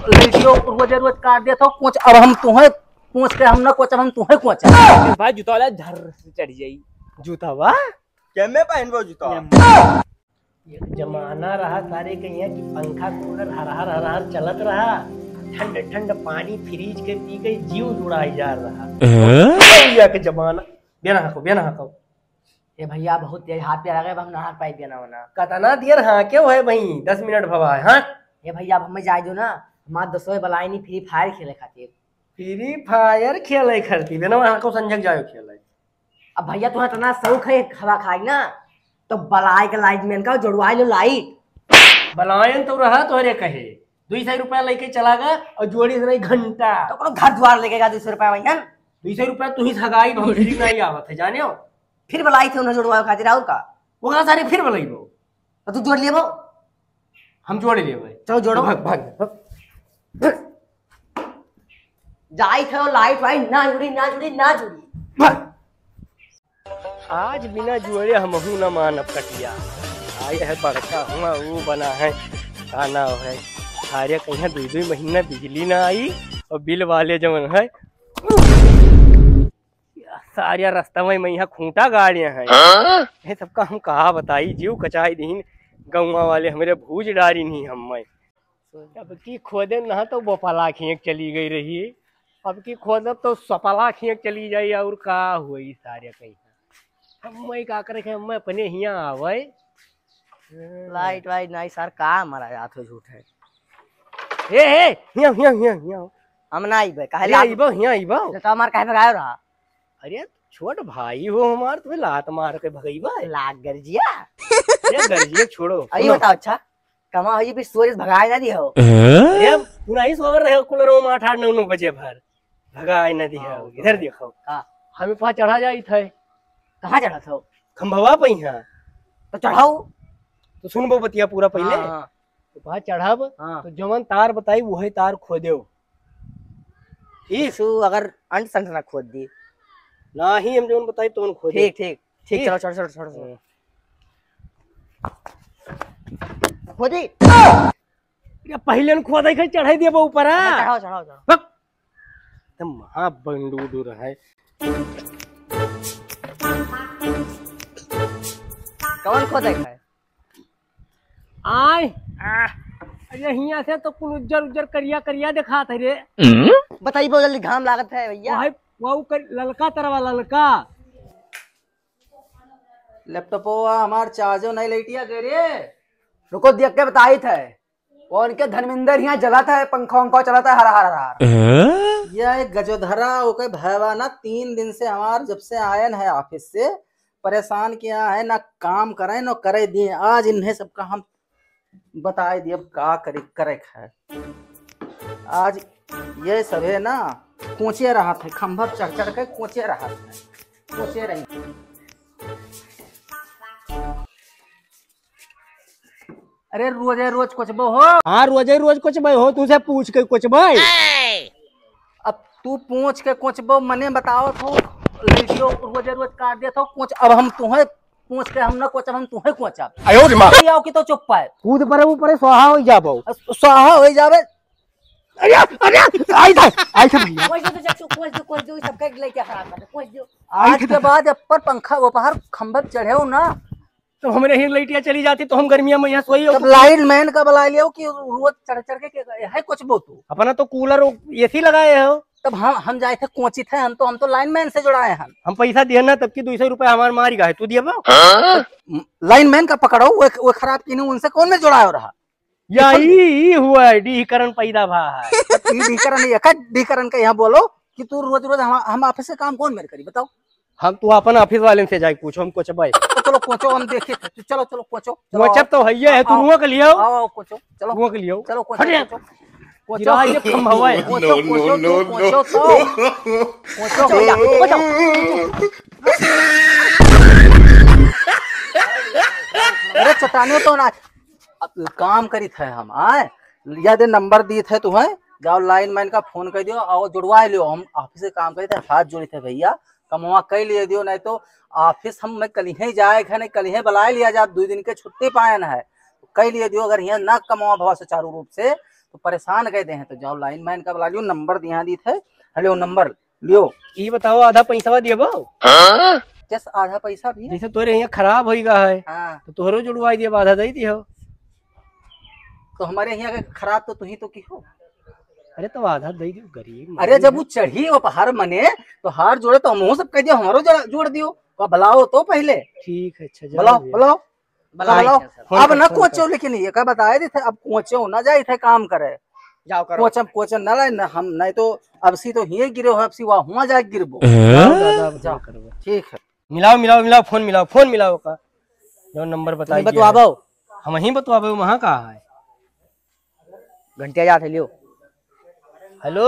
Video रोज रोज काट देता हूँ कुछ। अब हम तुम्हें पूछ के हम ना कुछ, अब हम तुम्हें कुछ भाई जूता वाला झर से चढ़ जाई जूता वा क्या मैं पहनबो जूता? जमाना रहा सारे कहिया कि पंखा कूलर हर हर हर हर चलत रहा, ठंड ठंड पानी फ्रीज के पी के जीव जुड़ाई जा रहा भैया के जमाना। बेना हको ये भैया बहुत तेज हाथ पे लगे, हम नहा पाई देना वना कतना देर हाँ क्यों है भाई 10 मिनट भवा है। हाँ ये भैया अब हमें जाए दो ना, हमारे दसों बलाई नहीं फ्री फायर खेले खातिर। फ्री फायर खेले खरती बेना वहां को संजक जायो खेले। अब भैया तुम्हें इतना शौक है हवा खाई ना, तो बलाई के लाइट मैन का जोड़वाई लो लाइट। बलायन तो रहा तोहरे कहे 200 रुपया लेके चला गया और जोड़ी से घंटा तो कोनो घर द्वार लेके 200 रुपया भैया 200 रुपया तू ही सगाई भौजी नहीं आवत है जाने हो। फिर बलाई थे उन्हें जोड़वाए खातिर और का वो कहा सारे फिर बलाइबो तो तू जोड़ लिए वो। हम जोड़ लेबे। चलो जोड़ो भाग जाई थे लाइट वाइट ना जुड़ी। आज बिना जुड़े हम न मानब कटिया आए है बड़का हुआ वो बना है खाना है सारे कहीं 2 महीना बिजली ना आई और बिल वाले जमन है सारे रास्ता में यहाँ खूंटा गाड़ियां हैं। ये सबका हम कहा बताई जीव कचाई दीन गौवा वाले हमारे भूज डारी नहीं हम अब की खोदे ना तो बोपला खींच चली गई रही, अब की खोदब तो सपला खींच चली जाई और का हुई सारे कहीं हम का करे हम अपने हिया आवे लाइट वाइट नहीं सर का हमारा हाथ झूठ है। ए हिया हम ना आइबे काहे हिया आइबो तो हमार काहे भगायो रहा। अरे छोट भाई हो हमार तुम्हें लात मार के भगईबा लाग गर्जिया अरे गर्जिया छोड़ो अरे बताओ अच्छा कमा हो भी सूरज भगाए ना दियो। अरे पुनाई सोवर रहे कूलरों में 8-9 बजे भर भगाए ना दियो। इधर देखो हमें पास चढ़ा जाई थे। कहाँ चढ़ा था खंभवा पे यहाँ तो चढ़ाओ तो सुनबो बतिया पूरा पहले। तो पास चढ़ाब तो जमन तार बताई वही तार खोदेओ ठीक अगर अंट संट ना खोद दी ना ही हम जमन बताई तो खोदे। ठीक चलो छोड़ खोदी पहले न खोदे के चढ़ाई दिया ऊपर चढ़ाओ तुम महा बंडू है कौन खोदा है आय अरे हिया से तो कुल उज्जर करिया दिखा थे रे। बताइए बहुत जल्दी घाम लागत है भैया वो ललका तरवा ललका लैपटॉप हमार चार्जर नहीं लेटिया गए रे। रुको देख के बताई थे कौन के धर्मेंद्र यहाँ जला था पंखा चला था हरा यह गजोधरा ओके भैया ना 3 दिन से हमार जब से आयन है ऑफिस से परेशान किया है ना काम करे ना करे दिए। आज इन्हें सबका हम बताए दिए अब का करे है। आज ये सब है ना कोचे रहा थे खंभा चढ़ के कोचे रहा थे कोचे रही। अरे रोज कुछ बो हो। हाँ रोज कुछ भाई हो तुझे पूछ के कुछ भाई। अब तू पूछ के कुछ बो मने बताओ तो वीडियो रोज काट देता हूँ कुछ। अब हम तुम्हें पूछ के हम ना कुछ, अब हम तुम्हें कुछ आओ कि तो चुप पाए कूद पर ऊपर स्वाहा हो जाबो स्वाहा हो जावे। अरे आई भैया कुछ दो सबका लेके खराब कर कुछ दो। आज के बाद ऊपर पंखा ऊपर खंभा चढ़े हो ना तो हमारे ही लाइटियां चली जाती तो हम गर्मिया में यहाँ सोई। तब लाइट मैन का बुला लियो कि रोज चढ़ के है कुछ बो तू अपना तो कूलर एसी लगाए हो। तब हम जाए थे कोची थे हम तो लाइन मैन से जुड़ाए हैं। हम पैसा दिए ना तब की 200 रुपया हमारे मारी गए तू दिया लाइन मैन का पकड़ो वो खराब किने उनसे कौन में जुड़ाया रहा। यही हुआ डीकरण पैदा भा है डीकरण का यहाँ बोलो कि तू रोज हम ऑफिस से काम कौन मेरे करी बताओ। हम तू अपन ऑफिस वाले से जाके पूछो हम कुछ भाई तो चलो कोचो हम देखे थे चलो कोचो वचप तो है है तू रुआ के लियो आओ कोचो चलो रुआ के लियो चलो कोचो ये कम हवा है अरे चटाने तो ना काम करी थे हम आए याद नंबर दिए थे तुम्हें जाओ लाइन मैन का फोन कर दियो और जुड़वा लियो। हम ऑफिस से काम करे थे हाथ जोड़े थे भैया कमवा कई लिए दियो नहीं तो ऑफिस हम मैं कल ही जाए नहीं कल ही बुला लिया जा 2 दिन के छुट्टी पायन है कई लिए दियो। अगर यहाँ ना कमवा भवा सुचारू रूप से तो परेशान कहते हैं, तो जाओ लाइन मैन का बुला लियो, नंबर दिया दी थे, हेलो नंबर लियो। ये बताओ आधा पैसा दिए बो जस आधा पैसा भी है। जैसे तोरे यहाँ खराब हो गया है हाँ तो तोहरो जुड़वाई दिए आधा दे दियो। तो हमारे यहाँ के खराब तो ही तो की हो। अरे तो आधा दे दियो गरीब। अरे जब वो चढ़ी वो पहाड़ मने तो हार जोड़े तो हम सब कह दियो हमारो जोड़ दियो, तो बुलाओ तो पहले। ठीक है अच्छा बुलाओ बुलाओ बुलाओ। फोन अब कर, न फोन कोचो, लेकिन ये क्या बताए थे, अब कोचो ना जाए थे काम करे, जाओ करो। कोचम कोचन न लाए न हम, नहीं तो अब सी तो ही गिरे हो, अब सी वहाँ हुआ जाए गिरबो। जाओ दादा अब जाओ करो। ठीक है मिलाओ मिलाओ मिलाओ फोन मिलाओ का जो नंबर बताइए। बतवाबो हम ही बतवाबे वहाँ कहाँ है। घंटे जाते लियो। हेलो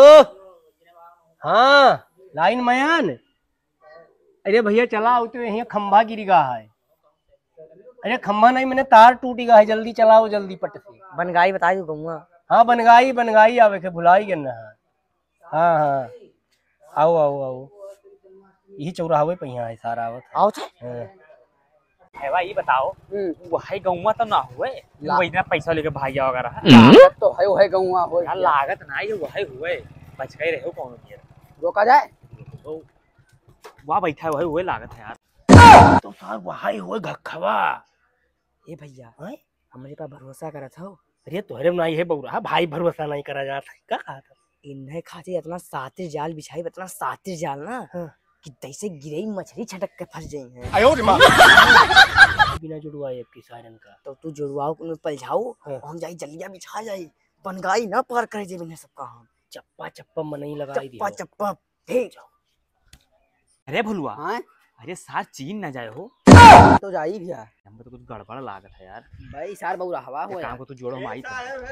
हाँ लाइन मैन। अरे भैया चला आओ तो यहाँ खंभा गिर गया है। अरे खंभा नहीं मैंने तार टूट गया है, जल्दी चलाओ जल्दी पट से। बनगाई बता दू कहूँगा। हाँ बनगाई आवे के भुलाई गए ना। हाँ हाँ आओ आओ आओ यही चौराहे पे यहाँ है सारा आवत है। आओ थे हाँ। है भाई ये बताओ वही गौवा तो ना हुए वही ना पैसा लेके भागिया वगैरह लागत तो है गौवा हो यार लागत ना ये वही हुए बच गए रहे कौन यार रोका जाए। वहाँ बैठा वही हुए लागत है यार तो सार वही हुए घखवा। ए भैया हमारे पास भरोसा करा था। अरे तोहरे में नहीं है बउरा भाई भरोसा नहीं करा जाता है क्या कहा था। इन्हें खाते इतना सातिर जाल बिछाई, इतना सातिर जाल ना कि जैसे गिरई मछली छटक के फंस गई है। बिना जुड़वाए आपकी सायरन का तो तू जुड़वाओ पलझाओ और हम जाई जल्दिया बिछा जाई, बनगाई ना पार करे जे बिना सबका हम चप्पा मन नहीं लगाई चप्पा चप्पा ठीक। अरे भुलवा हाँ अरे सार चीन ना जाए हो तो जाई भैया, हमको तो कुछ गड़बड़ लागत है यार भाई सार बहुरा हवा हो काम को तो जोड़ो हम आई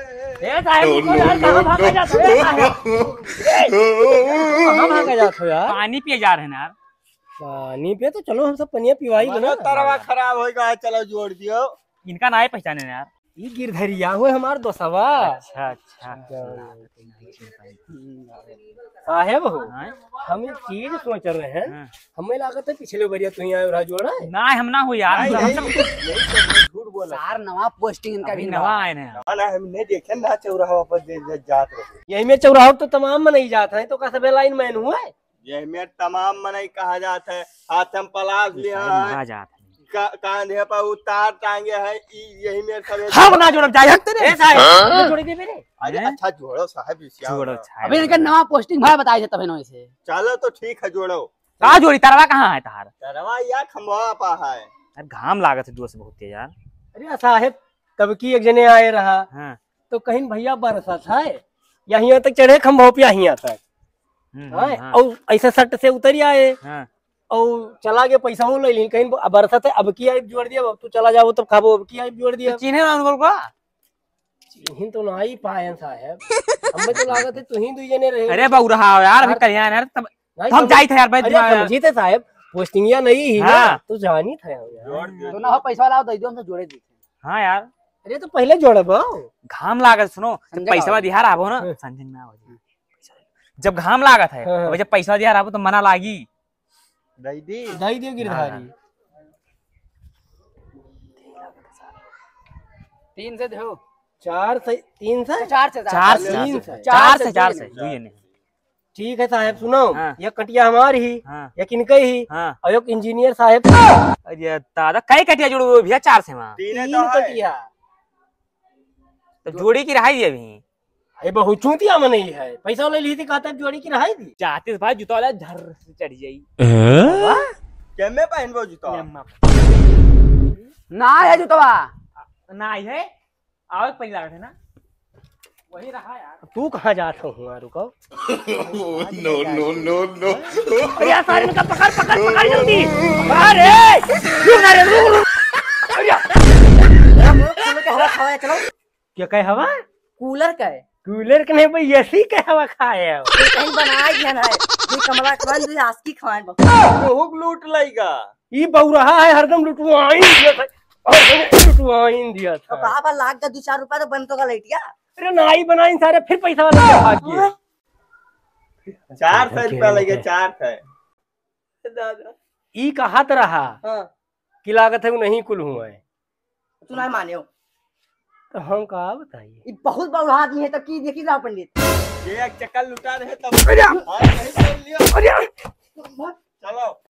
कहाँ भागा जाते हो यार। पानी पिए जा रहे हैं यार पानी पे तो चलो हम सब पनिया पिवाई बना। तरवा खराब हो गया, चलो जोड़ दियो। इनका ना है पहचाने यार ये गिरधरिया हुए हमार दोस्तवा अच्छा अच्छा साहेब हो। हाँ? हम एक चीज सोच रहे हैं, हाँ। हमें लागत है पिछले बढ़िया तू ही आए रहा जोड़ा है। ना हम ना हो यार हम सब झूठ बोला सार नवा पोस्टिंग इनका अभी भी नवा आए हैं ना हम नहीं देखे ना चौराहा पर जात रहे। यही में चौराहा तो तमाम में नहीं जाता है तो का सब लाइन मैन हुआ है। यही में तमाम मनाई कहा जाता है, हाथ हम पलाश लिया है, महाराज आते हैं कांधे पर उतार टांगे है, यही में सब। हम ना जोड़ जाए हकते रे साहब जोड़ दे मेरे अरे अच्छा जोड़ो साहब, जोड़ो अभी इनका नवा पोस्टिंग भाई बताए थे तब इन्होंने से। चलो तो ठीक है जोड़ो। कहाँ जोड़ी तरवा कहाँ है तार तरवा या खंभा पा है। यार घाम लागत है दूर से बहुत है यार अरे साहेब तब की एक जने आए रहा हाँ तो कहीं भैया बरसा था यहाँ तक चढ़े खम्भा पे यहाँ तक हाँ और ऐसे सट से उतर आए हाँ और चला गया पैसा वो ले ली कहीं बरसा है अब की आई जोड़ दिया अब तू चला जाओ तब खाबो अब की आई जोड़ दिया। चिन्हे ना उनको का चिन्ह तो ना ही पाए साहब हमें तो लागत है तू ही दू जने रहे। अरे बहु रहा हो यार अभी कल्याण यार तब नहीं, हम जाई थे यार भाई अरे दिमाग समझी थे साहब पोस्टिंग या नहीं ही ना हाँ। तू जानी था यार। जोड़ दियो। तो ना हो पैसा लाओ दे दो, हम तो जोड़े दी। हाँ यार अरे तो पहले जोड़े बो घाम लागत सुनो जब समझा पैसा गाओ। दिहार आबो ना संजन में आओ जब घाम लागत है हाँ। अब जब पैसा दिहार आबो तो मना लागी दीदी दाई दियो गिरधारी 3 से दो, 4 से 3 से 4 से चार से तीन से। चार से दुई ने ठीक है साहब सुनो हाँ। ये कटिया हमारी ही हाँ या किनके ही हाँ और एक इंजीनियर साहब अरे दादा कई कटिया जोड़ो भैया 4 से वहाँ तीन तीन तो है। कटिया तो जोड़ी की रहाई दी अभी ये बहुत चूतिया में नहीं है पैसा ले ली थी कहता है जोड़ी की रहाई दी। चाहते भाई जूता वाला झर से चढ़ जाई केमे पहनबो जूता। ना है जुतवा ना आई है आओ पहले लागत है ना वही रहा यार तू कहाँ जाता हूँ रुको नो नो नो नो। अरे यार सारे में पकड़ पकड़ पकड़ जल्दी अरे रुक ना रे रुक कूलर का हवा खाया चलो। क्या कहे हवा कूलर का है कूलर के नहीं भाई ऐसी के हवा खाए हो कहीं बनाया गया ना है ये कमला कमान जो आस्की खवाए बहुत लूट लेगा। ये बहु रहा है हरदम लुटवाइन दिया था और लुटवाइन दिया तो था। बाबा लाख का 2-4 रुपया तो बनतो का लेटिया। अरे नाई बनाई सारे फिर पैसा वाले के भाग गए 400 रुपया लगे 400। दादा ई कहत रहा हां कि लागत है वो नहीं कुल हुआ है तू ना माने हो तो हम कहा बताइए। ये बहुत बड़ा आदमी है तब की देखी रहा पंडित। ये एक चक्कर लुटा रहे तब